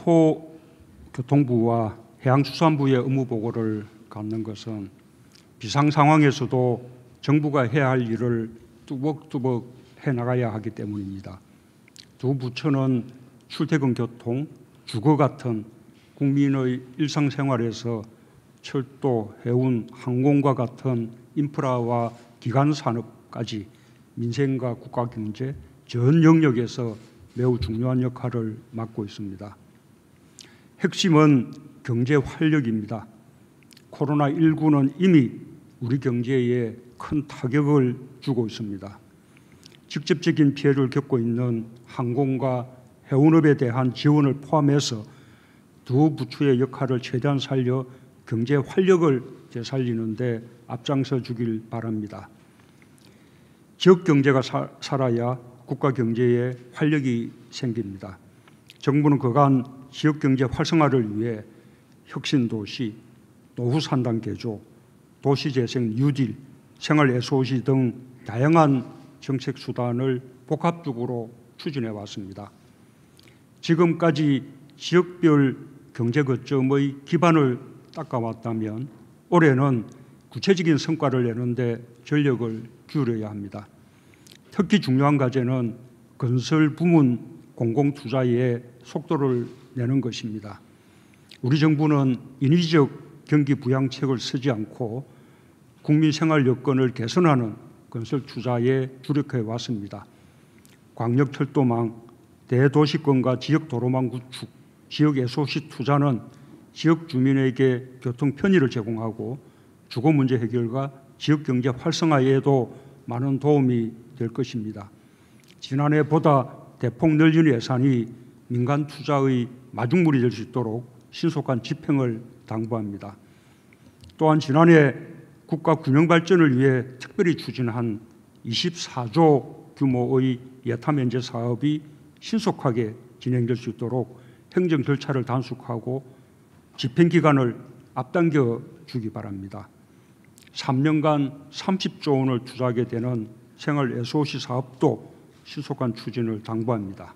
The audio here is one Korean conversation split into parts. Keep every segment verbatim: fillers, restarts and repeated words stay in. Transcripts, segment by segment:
국토교통부와 해양수산부의 업무 보고를 갖는 것은 비상 상황에서도 정부가 해야 할 일을 뚜벅뚜벅 해나가야 하기 때문입니다. 두 부처는 출퇴근 교통, 주거 같은 국민의 일상생활에서 철도, 해운, 항공과 같은 인프라와 기간 산업까지 민생과 국가경제 전 영역에서 매우 중요한 역할을 맡고 있습니다. 핵심은 경제 활력입니다. 코로나십구는 이미 우리 경제에 큰 타격을 주고 있습니다. 직접적인 피해를 겪고 있는 항공과 해운업에 대한 지원을 포함해서 두 부처의 역할을 최대한 살려 경제 활력을 되살리는 데 앞장서 주길 바랍니다. 지역 경제가 사, 살아야 국가 경제에 활력이 생깁니다. 정부는 그간 지역 경제 활성화를 위해 혁신도시, 노후 산당 개조, 도시재생 뉴딜, 생활 에스오씨 등 다양한 정책 수단을 복합적으로 추진해 왔습니다. 지금까지 지역별 경제 거점의 기반을 닦아왔다면 올해는 구체적인 성과를 내는데 전력을 기울여야 합니다. 특히 중요한 과제는 건설 부문 공공투자에 속도를 내는 것입니다. 우리 정부는 인위적 경기 부양책을 쓰지 않고 국민 생활 여건을 개선하는 건설 투자에 주력해 왔습니다. 광역철도망, 대도시권과 지역 도로망 구축, 지역 에스오씨 투자는 지역 주민에게 교통 편의를 제공하고 주거 문제 해결과 지역 경제 활성화에도 많은 도움이 될 것입니다. 지난해보다 대폭 늘린 예산이 민간 투자의 마중물이 될 수 있도록 신속한 집행을 당부합니다. 또한 지난해 국가 균형 발전을 위해 특별히 추진한 이십사조 규모의 예타 면제 사업이 신속하게 진행될 수 있도록 행정 절차를 단축하고 집행 기간을 앞당겨 주기 바랍니다. 삼 년간 삼십조 원을 투자하게 되는 생활 에스오씨 사업도 신속한 추진을 당부합니다.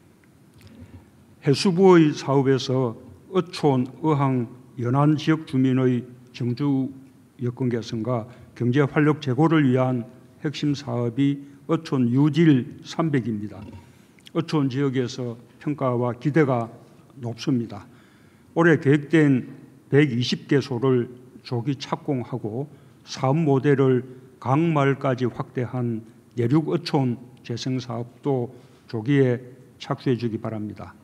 해수부의 사업에서 어촌, 어항, 연안 지역 주민의 정주 여건 개선과 경제 활력 제고를 위한 핵심 사업이 어촌 뉴딜 삼백입니다. 어촌 지역에서 평가와 기대가 높습니다. 올해 계획된 백이십 개소를 조기 착공하고 사업 모델을 강마을까지 확대한 내륙 어촌 재생 사업도 조기에 착수해 주기 바랍니다.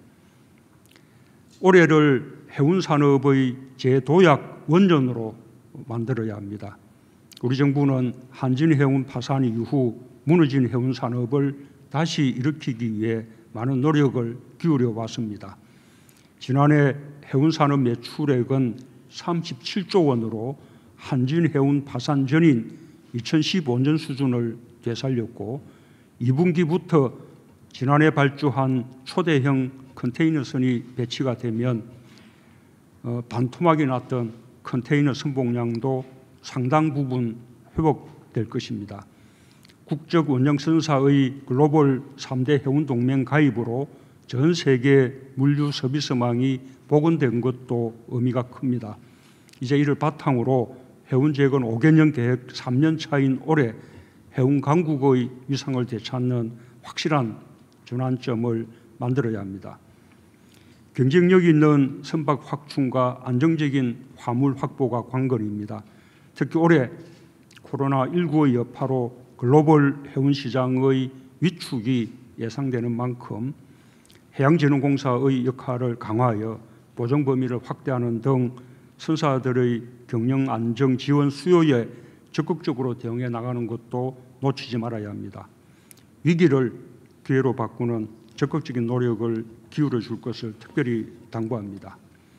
올해를 해운 산업의 재도약 원전으로 만들어야 합니다. 우리 정부는 한진 해운 파산 이후 무너진 해운 산업을 다시 일으키기 위해 많은 노력을 기울여 왔습니다. 지난해 해운 산업 매출액은 삼십칠조 원으로 한진 해운 파산 전인 이천십오 년 수준을 되살렸고 이 분기부터 지난해 발주한 초대형 컨테이너선이 배치가 되면 어, 반토막이 났던 컨테이너 선봉량도 상당 부분 회복될 것입니다. 국적 원정선사의 글로벌 삼 대 해운동맹 가입으로 전 세계 물류 서비스망이 복원된 것도 의미가 큽니다. 이제 이를 바탕으로 해운재건 오 개년 계획 삼 년 차인 올해 해운 강국의 위상을 되찾는 확실한 전환점을 만들어야 합니다. 경쟁력 있는 선박 확충과 안정적인 화물 확보가 관건입니다. 특히 올해 코로나십구의 여파로 글로벌 해운 시장의 위축이 예상되는 만큼 해양진흥공사의 역할을 강화하여 보정 범위를 확대하는 등 선사들의 경영 안정 지원 수요에 적극적으로 대응해 나가는 것도 놓치지 말아야 합니다. 위기를 기회로 바꾸는 적극적인 노력을 기울여 줄 것을 특별히 당부합니다.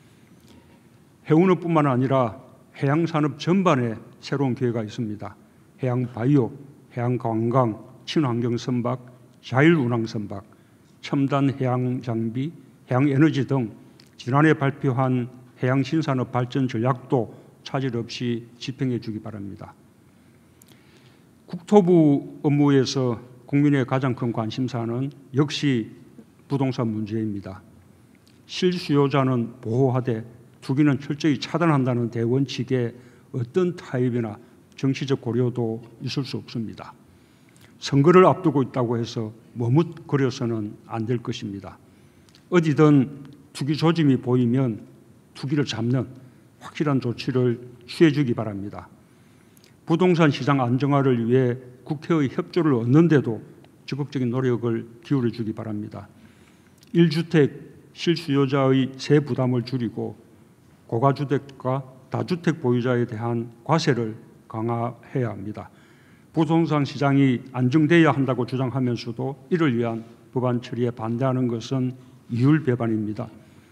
해운업뿐만 아니라 해양산업 전반에 새로운 기회가 있습니다. 해양바이오, 해양관광, 친환경선박, 자율운항선박, 첨단 해양장비, 해양에너지 등 지난해 발표한 해양신산업 발전 전략도 차질 없이 집행해 주기 바랍니다. 국토부 업무에서 국민의 가장 큰 관심사는 역시 부동산 문제입니다. 실수요자는 보호하되 투기는 철저히 차단한다는 대원칙에 어떤 타협이나 정치적 고려도 있을 수 없습니다. 선거를 앞두고 있다고 해서 머뭇거려서는 안 될 것입니다. 어디든 투기 조짐이 보이면 투기를 잡는 확실한 조치를 취해주기 바랍니다. 부동산 시장 안정화를 위해 국회의 협조를 얻는데도 적극적인 노력을 기울여주기 바랍니다. 일 주택 실수요자의 세 부담을 줄이고 고가주택과 다주택 보유자에 대한 과세를 강화해야 합니다. 부동산 시장이 안정돼야 한다고 주장하면서도 이를 위한 법안 처리에 반대하는 것은 이율배반입니다.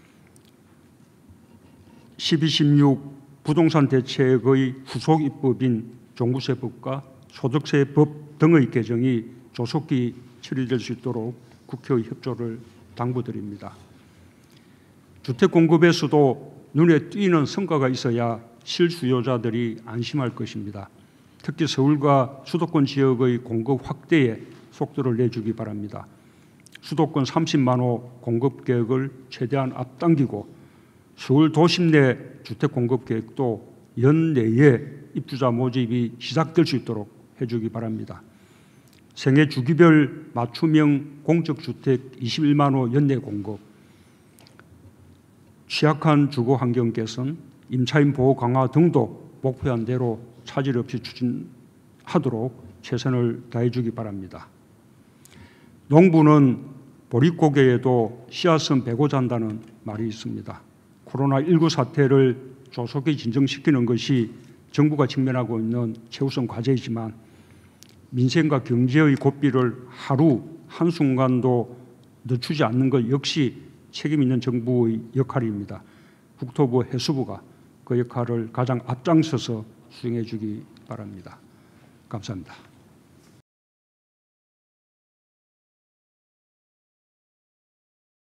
십이 십육 부동산 대책의 후속 입법인 종부세법과 소득세법 등의 개정이 조속히 처리될 수 있도록 국회의 협조를 당부드립니다. 주택 공급에서도 눈에 띄는 성과가 있어야 실수요자들이 안심할 것입니다. 특히 서울과 수도권 지역의 공급 확대에 속도를 내주기 바랍니다. 수도권 삼십만 호 공급 계획을 최대한 앞당기고 서울 도심 내 주택 공급 계획도 연내에 입주자 모집이 시작될 수 있도록 해주기 바랍니다. 생애 주기별 맞춤형 공적주택 이십일만 호 연내 공급, 취약한 주거 환경 개선, 임차인 보호 강화 등도 목표한 대로 차질 없이 추진하도록 최선을 다해주기 바랍니다. 농부는 보릿고개에도 씨앗은 베고 잔다는 말이 있습니다. 코로나십구 사태를 조속히 진정시키는 것이 정부가 직면하고 있는 최우선 과제이지만 민생과 경제의 고삐를 하루 한순간도 늦추지 않는 것 역시 책임 있는 정부의 역할입니다. 국토부, 해수부가 그 역할을 가장 앞장서서 수행해 주기 바랍니다. 감사합니다.